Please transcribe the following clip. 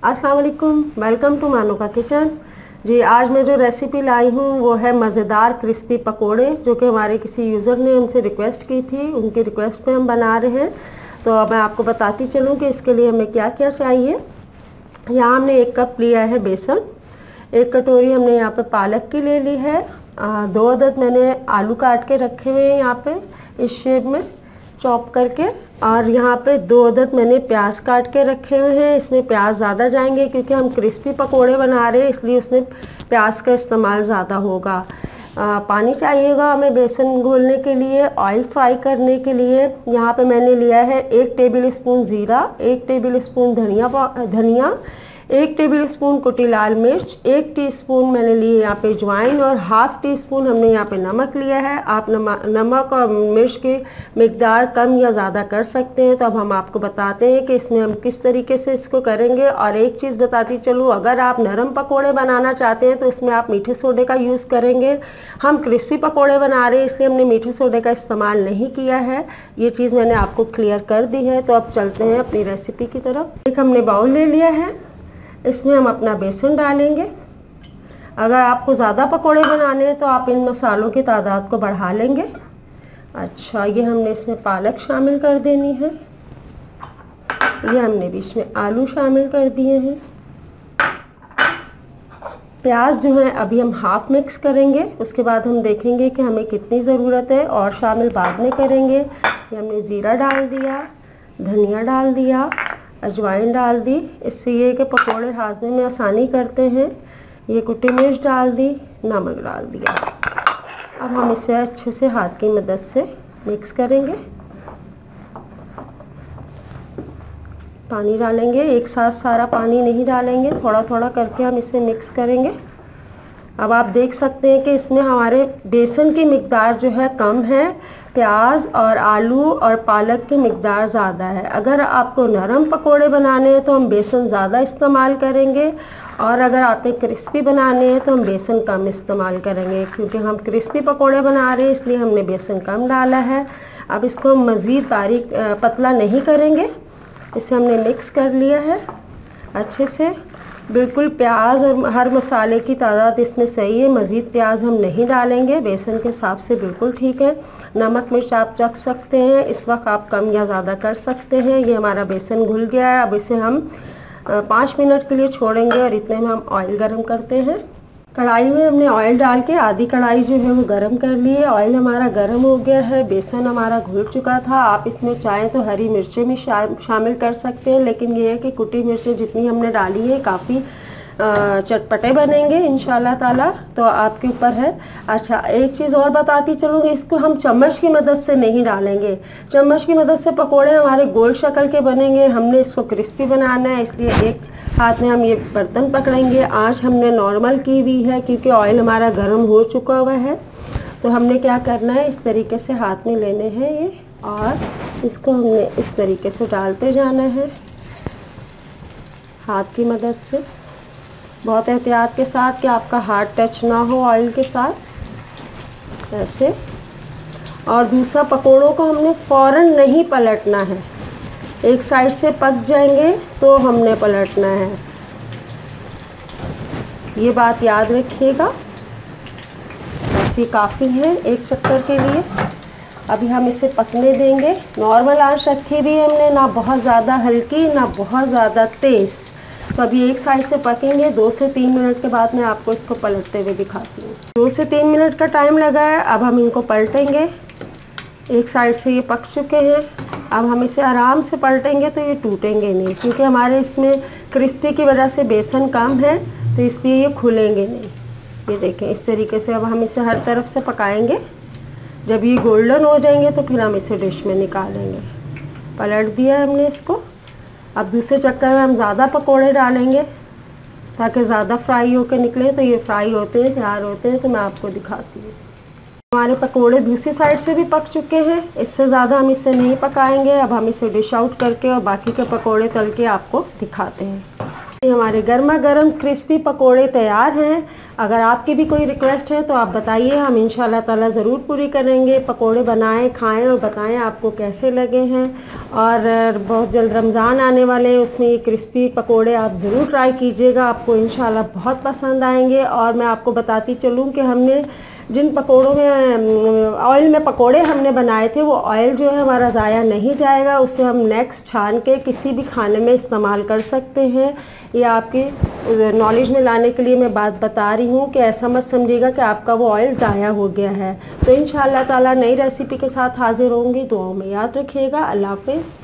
अस्सलाम वालेकुम, welcome to मानो का किचन। जी, आज मैं जो रेसिपी लाई हूँ वो है मज़ेदार क्रिस्पी पकोड़े, जो कि हमारे किसी यूज़र ने हमसे रिक्वेस्ट की थी। उनकी रिक्वेस्ट पे हम बना रहे हैं। तो मैं आपको बताती चलूँ कि इसके लिए हमें क्या क्या चाहिए। यहाँ हमने 1 कप लिया है बेसन, 1 कटोरी हमने यहाँ पे पालक की ले ली है, 2 अदद मैंने आलू काट के रखे हुए हैं यहाँ पे इस शेप में चॉप करके, और यहाँ पे 2 अदद मैंने प्याज काट के रखे हुए हैं। इसमें प्याज ज़्यादा जाएंगे क्योंकि हम क्रिस्पी पकोड़े बना रहे हैं, इसलिए उसमें प्याज का इस्तेमाल ज़्यादा होगा। पानी चाहिएगा हमें बेसन घोलने के लिए। ऑयल फ्राई करने के लिए यहाँ पे मैंने लिया है 1 टेबल स्पून ज़ीरा, 1 टेबल स्पून धनिया, 1 टेबल स्पून कुटी लाल मिर्च, 1 टीस्पून मैंने लिए यहाँ पे अजवाइन, और हाफ टी स्पून हमने यहाँ पे नमक लिया है। आप नमक और मिर्च की मिकदार कम या ज़्यादा कर सकते हैं। तो अब हम आपको बताते हैं कि इसमें हम किस तरीके से इसको करेंगे। और एक चीज़ बताती चलूँ, अगर आप नरम पकोड़े बनाना चाहते हैं तो इसमें आप मीठे सोडे का यूज़ करेंगे। हम क्रिस्पी पकोड़े बना रहे हैं इसलिए हमने मीठे सोडे का इस्तेमाल नहीं किया है। ये चीज़ मैंने आपको क्लियर कर दी है। तो अब चलते हैं अपनी रेसिपी की तरफ। एक हमने बाउल ले लिया है, इसमें हम अपना बेसन डालेंगे। अगर आपको ज़्यादा पकोड़े बनाने हैं तो आप इन मसालों की तादाद को बढ़ा लेंगे। अच्छा, ये हमने इसमें पालक शामिल कर देनी है, ये हमने बीच में आलू शामिल कर दिए हैं। प्याज जो है अभी हम हाफ मिक्स करेंगे, उसके बाद हम देखेंगे कि हमें कितनी ज़रूरत है और शामिल बाद में करेंगे। ये हमने ज़ीरा डाल दिया, धनिया डाल दिया, अजवाइन डाल दी, इससे ये कि पकोड़े हाजमे में आसानी करते हैं। ये कुटी मिर्च डाल दी, नमक डाल दिया। अब हम इसे अच्छे से हाथ की मदद से मिक्स करेंगे। पानी डालेंगे, एक साथ सारा पानी नहीं डालेंगे, थोड़ा थोड़ा करके हम इसे मिक्स करेंगे। अब आप देख सकते हैं कि इसमें हमारे बेसन की मिकदार जो है कम है, प्याज और आलू और पालक की मिकदार ज़्यादा है। अगर आपको नरम पकोड़े बनाने हैं तो हम बेसन ज़्यादा इस्तेमाल करेंगे, और अगर आपने क्रिस्पी बनाने हैं तो हम बेसन कम इस्तेमाल करेंगे। क्योंकि हम क्रिस्पी पकोड़े बना रहे हैं इसलिए हमने बेसन कम डाला है। अब इसको हम मज़ीद बारीक पतला नहीं करेंगे। इसे हमने मिक्स कर लिया है अच्छे से, बिल्कुल प्याज और हर मसाले की तादाद इसमें सही है। मज़ीद प्याज हम नहीं डालेंगे, बेसन के हिसाब से बिल्कुल ठीक है। नमक मिर्च आप चख सकते हैं, इस वक्त आप कम या ज़्यादा कर सकते हैं। ये हमारा बेसन घुल गया है। अब इसे हम 5 मिनट के लिए छोड़ेंगे, और इतने में हम ऑयल गरम करते हैं। कढ़ाई में हमने ऑयल डाल के आधी कढ़ाई जो है वो गरम कर ली है। ऑयल हमारा गरम हो गया है, बेसन हमारा घुल चुका था। आप इसमें चाहें तो हरी मिर्चें भी शामिल कर सकते हैं, लेकिन ये है कि कुटी मिर्चें जितनी हमने डाली है काफ़ी चटपटे बनेंगे इंशाल्लाह ताला, तो आपके ऊपर है। अच्छा, एक चीज़ और बताती चलूँगी, इसको हम चम्मच की मदद से नहीं डालेंगे। चम्मच की मदद से पकोड़े हमारे गोल शक्ल के बनेंगे, हमने इसको क्रिस्पी बनाना है, इसलिए एक हाथ में हम ये बर्तन पकड़ेंगे। आंच हमने नॉर्मल की हुई है क्योंकि ऑयल हमारा गर्म हो चुका हुआ है। तो हमने क्या करना है, इस तरीके से हाथ में लेने हैं ये, और इसको हमने इस तरीके से डालते जाना है हाथ की मदद से, बहुत एहतियात के साथ कि आपका हाथ टच ना हो ऑयल के साथ, ऐसे। और दूसरा, पकोड़ों को हमने फ़ौरन नहीं पलटना है, एक साइड से पक जाएंगे तो हमने पलटना है, ये बात याद रखिएगा। ऐसे काफ़ी है एक चक्कर के लिए। अभी हम इसे पकने देंगे। नॉर्मल आंच रखी हुई है हमने, ना बहुत ज़्यादा हल्की ना बहुत ज़्यादा तेज़। तो अभी एक साइड से पकेंगे, 2 से 3 मिनट के बाद मैं आपको इसको पलटते हुए दिखाती हूँ। 2 से 3 मिनट का टाइम लगा है। अब हम इनको पलटेंगे, एक साइड से ये पक चुके हैं। अब हम इसे आराम से पलटेंगे तो ये टूटेंगे नहीं, क्योंकि हमारे इसमें क्रिस्पी की वजह से बेसन कम है, तो इसलिए ये खुलेंगे नहीं। ये देखें इस तरीके से। अब हम इसे हर तरफ से पकाएंगे, जब ये गोल्डन हो जाएंगे तो फिर हम इसे डिश में निकालेंगे। पलट दिया है हमने इसको। अब दूसरे चक्कर में हम ज़्यादा पकोड़े डालेंगे ताकि ज़्यादा फ्राई होकर निकले। तो ये फ्राई होते हैं, तैयार होते हैं, तो मैं आपको दिखाती हूँ। हमारे पकोड़े दूसरी साइड से भी पक चुके हैं, इससे ज़्यादा हम इसे नहीं पकाएंगे। अब हम इसे डिश आउट करके और बाकी के पकोड़े तल के आपको दिखाते हैं। हमारे गर्मा गर्म क्रिस्पी पकोड़े तैयार हैं। अगर आपकी भी कोई रिक्वेस्ट है तो आप बताइए, हम इंशाल्लाह ताला ज़रूर पूरी करेंगे। पकोड़े बनाएं, खाएं और बताएं आपको कैसे लगे हैं। और बहुत जल्द रमज़ान आने वाले हैं, उसमें ये क्रिस्पी पकोड़े आप ज़रूर ट्राई कीजिएगा, आपको इंशाल्लाह बहुत पसंद आएंगे। और मैं आपको बताती चलूँ कि हमने जिन पकोड़ों में ऑयल में पकोड़े हमने बनाए थे, वो ऑयल जो है हमारा ज़ाया नहीं जाएगा, उससे हम नेक्स्ट छान के किसी भी खाने में इस्तेमाल कर सकते हैं। ये आपकी नॉलेज में लाने के लिए मैं बात बता रही हूँ कि ऐसा मत समझिएगा कि आपका वो ऑयल ज़ाया हो गया है। तो इंशाअल्लाह ताला नई रेसिपी के साथ हाज़िर होंगी। दुआओं में याद रखिएगा। अल्लाह हाफ़िज़।